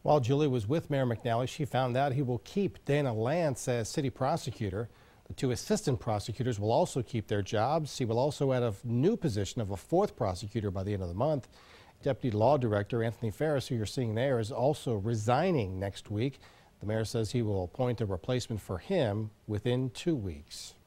While Julie was with Mayor McNally, she found out he will keep Dana Lantz as city prosecutor. The two assistant prosecutors will also keep their jobs. He will also add a new position of a fourth prosecutor by the end of the month. Deputy Law Director Anthony Ferris, who you're seeing there, is also resigning next week. The mayor says he will appoint a replacement for him within 2 weeks.